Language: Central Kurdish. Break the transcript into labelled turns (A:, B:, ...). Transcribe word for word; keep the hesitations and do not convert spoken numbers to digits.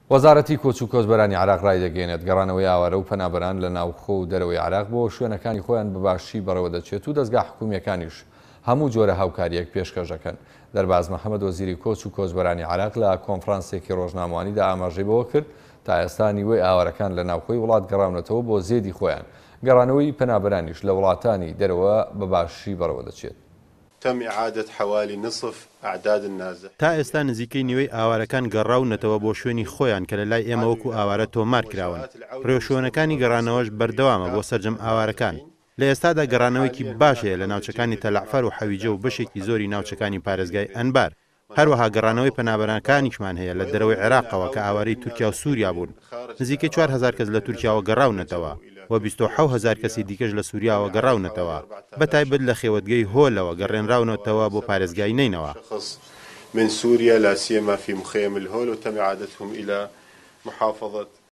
A: وەزارەتی کۆچ و کۆچبەرانی عێراق ڕای دەگەێنێت گەڕانەوەی ئاوارە و پەنابەران لە ناوخۆ و دەرەوەی عێراق بۆ شوێنەکانی خۆیان بەباشی بەڕێوە دەچێت و دەستگا حکوومیەکانیش هەموو جۆرە هاوکاریەک پێشکەش دەکەن. دەرباز محەممەد وەزیری کۆچ و کۆچبەرانی عێراق لە کۆنفرانسێکی ڕۆژنامەوانیدا ئاماژەی بەوە کرد تا ئێستا نیوەی ئاوارەکان لە ناوخۆی وڵات گەڕاونەتەوە بۆ زێدی خۆیان. گەڕانەوەی پەنابەرانیش لە وڵاتانی دەرەوە بەباشی بەڕێوە دەچێت.
B: تم إعادة حوالي نصف أعداد النازح.
C: تا ئێستا نزیکەی نیوەی ئاوارەکان گەڕاونەتەوە بۆ شوێنی خۆیان کە لە لای ئێمە وەکو ئاوارە تۆمار کراون. ڕێوشۆنەکانی گەڕانەوەش بەردەوامە بۆ سەرجەم ئاوارەکان. لە ئێستادا گەڕانەوەیکی باشەیە لە ناوچەکانی تەلعفەر و حەویجە و بەشێکی زۆری ناوچەکانی پارێزگای ئەنبار. هەروەها گەڕانەوەی پەنابەرانەکانیشمان هەیە لە دەرەوەی عێراقەوە کە ئاوارەی تورکیا و سووریا بوون. نزیکەی چوار هەزار کەس لە تورکیاوە گەڕاونەتەوە و بیست و حەوت هەزار کەسی دیکەش لە سووریاوە گەڕاونەتەوە. بەتایبەت لە خێوەتگەی هۆلەوە گەڕێنراونەتەوە بۆ پارێزگای نینەوە.
B: من سوريا لا سيما في مخيم الهول وتم إعادتهم إلى محافظة